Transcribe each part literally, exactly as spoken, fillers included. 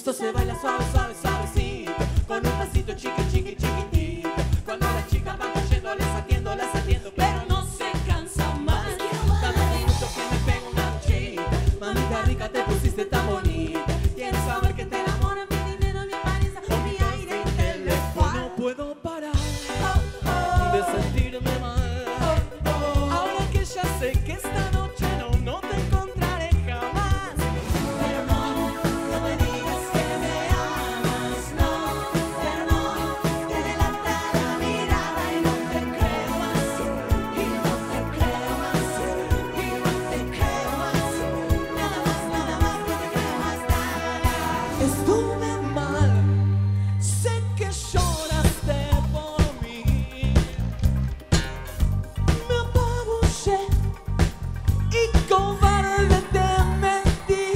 Esto se baila suave, suave, suavecito, con un pasito chiqui, chiqui, chiquitito. Cuando las chicas van cayendo les atiendo, las atiendo, pero no se cansan más. Dame un minuto que me pego una duchita. Mamita rica, te pusiste tan bonita. Quiero saber que te enamora, mi dinero, mi apariencia, mi aire y teléfono. No puedo parar de sentirme mal. Ahora que ya sé que esta noche no, no te encontraré jamás. Pero no, no me digas que me amas, no. Pero no, te delata la mirada y no te creo más. Y no te creo más, y no te creo más. Nada más, nada más, no te creo más nada. Estuve mal, sé que lloraste por mí. Me apabullé y cobarde te mentí.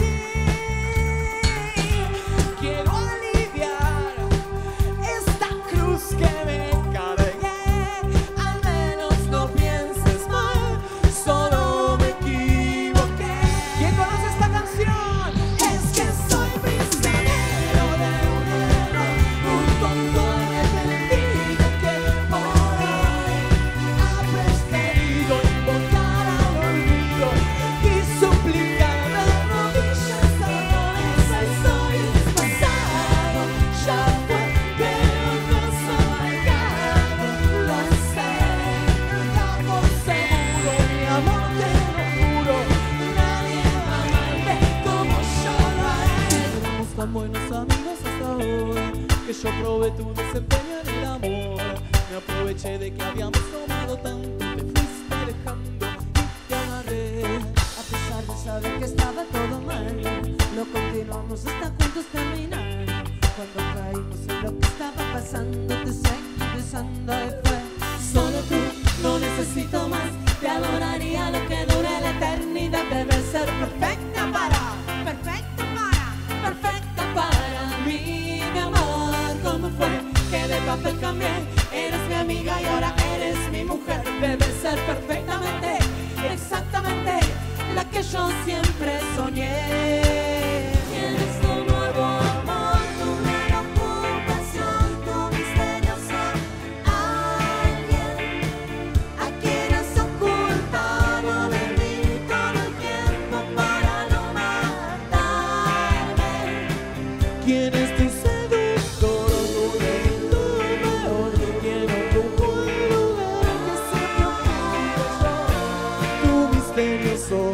Quiero aliviar esta cruz que me cargué. Al menos no pienses mal, solo me equivoqué. ¿Quién conoce esta canción? Es que soy prisionero de un error, un tonto arrepentido que por hoy ha preferido invocar al olvido y suplicar de rodillas a esa. Estoy pasado, ya fue, pero no soy gado. Lo sé, da por seguro, mi amor, te lo juro. Nadie va a amarme como yo lo haré. Éramos tan buenos amigos hasta hoy que yo probé tu desempeño en el amor. Me aproveché de que habíamos tomado tanto, te fuiste alejando y te agarré. A pesar de saber que estaba todo mal, lo continuamos hasta juntos terminar. Cuando caímos en lo que estaba pasando, te seguí besando y fue Solo tú, no necesito más. Te adoraría lo que dure la eternidad. Debes ser perfecta para, perfecta para, perfecta para mí, mi amor. ¿Cómo fue que de papel cambié? Eres mi amiga y ahora eres mi mujer. Debes ser perfectamente, exactamente la que yo siempre soñé. Tienes tu nuevo amor, tu nueva ocupación, tu misterioso alguien a quien has ocultado de mí todo el tiempo para no matarme. ¿Quién es tu seductor, tu lindo mejor? Quiero tu buen lugar que se te oculta yo, tu misterioso alguien.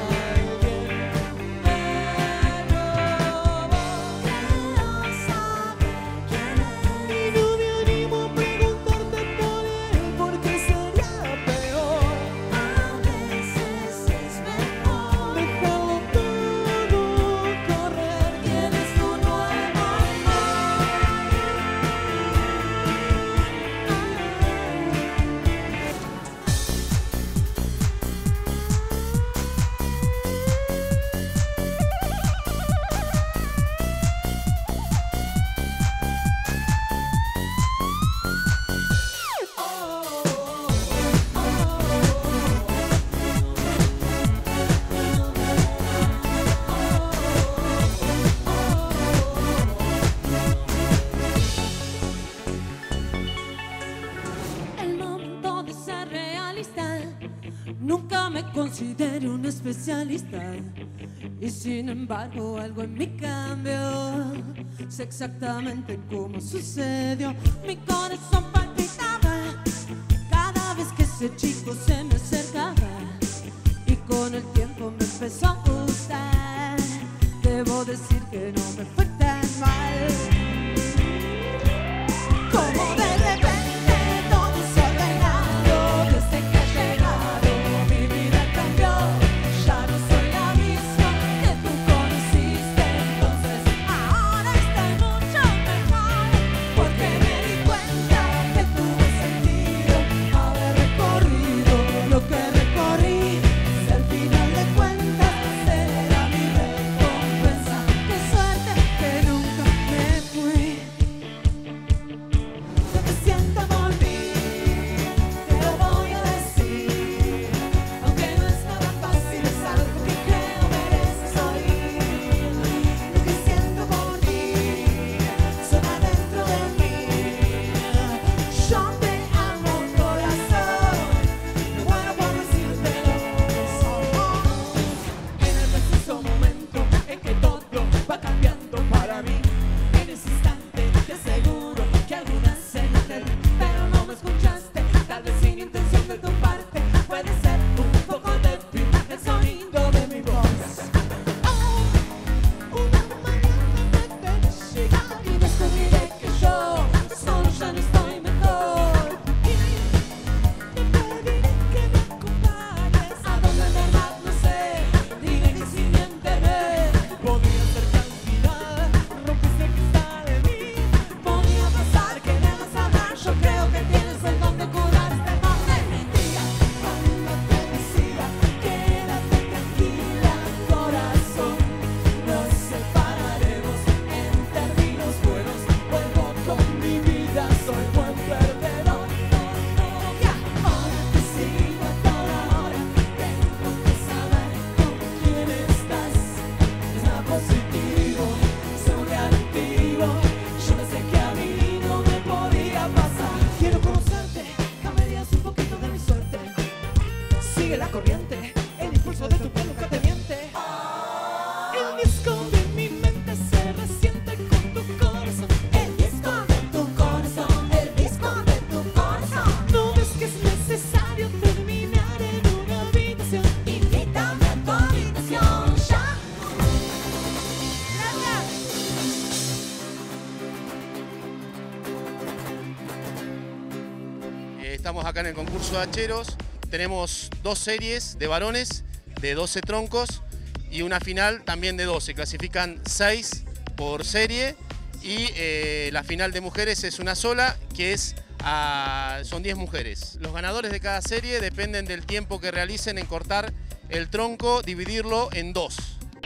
Y no me animo a preguntarte por él, porque sería peor. A veces es mejor dejarlo todo correr. Tienes tu nuevo el momento de ser realista. Nunca me consideré un especialista y sin embargo algo en mí cambió. Sé exactamente cómo sucedió. Mi corazón palpitaba cada vez que ese chico se me acercaba y con el tiempo me empezó a gustar. Debo decir que no me fue tan mal. Como de repente todo se ha ordenado. Desde que has llegado mi vida cambió. Ya no soy la misma que tú conociste. Entonces ahora estoy mucho mejor, porque me di cuenta que tuvo sentido haber recorrido lo que recorrí. Si al final de cuentas será mi recompensa. Qué suerte que disco de mi mente se resiente con tu corazón. El disco de tu corazón, el disco de tu corazón. No ves que es necesario terminar en una habitación. Invítame a tu habitación ya. Estamos acá en el concurso de hacheros. Tenemos dos series de varones de doce troncos y una final también de doce. Clasifican seis por serie y eh, la final de mujeres es una sola, que es a, son diez mujeres. Los ganadores de cada serie dependen del tiempo que realicen en cortar el tronco, dividirlo en dos.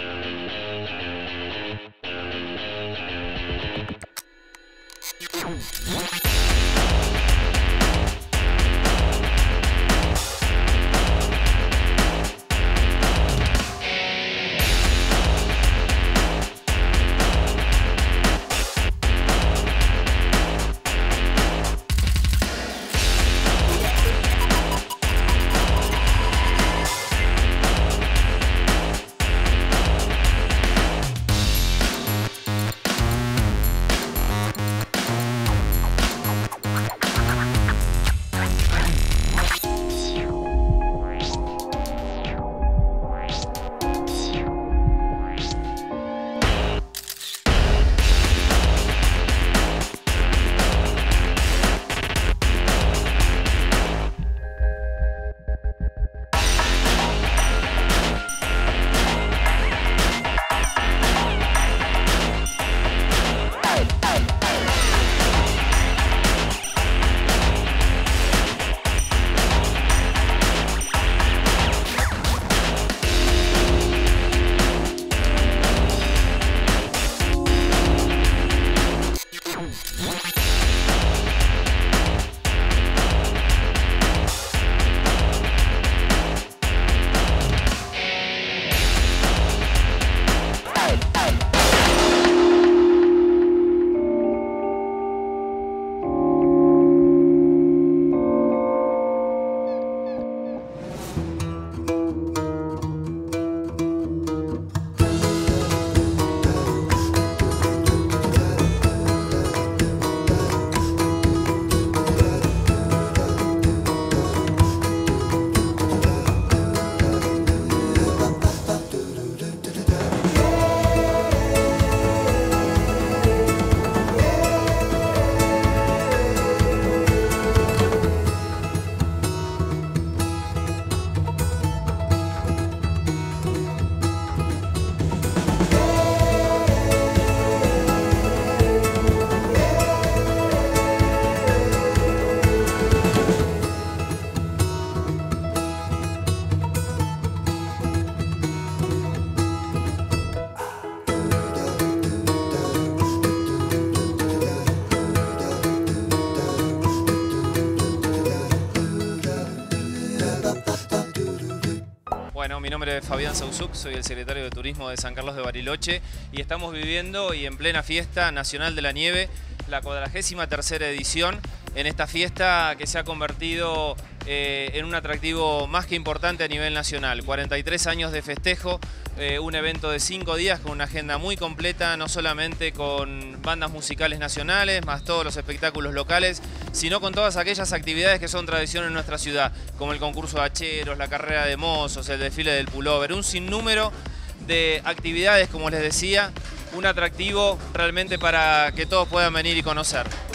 Bueno, mi nombre es Fabián Sauzuk, soy el secretario de Turismo de San Carlos de Bariloche y estamos viviendo y en plena fiesta nacional de la nieve, la cuadragésima tercera edición, en esta fiesta que se ha convertido eh, en un atractivo más que importante a nivel nacional. cuarenta y tres años de festejo, eh, un evento de cinco días con una agenda muy completa, no solamente con bandas musicales nacionales, más todos los espectáculos locales, sino con todas aquellas actividades que son tradición en nuestra ciudad, como el concurso de hacheros, la carrera de mozos, el desfile del pullover, un sinnúmero de actividades, como les decía, un atractivo realmente para que todos puedan venir y conocer.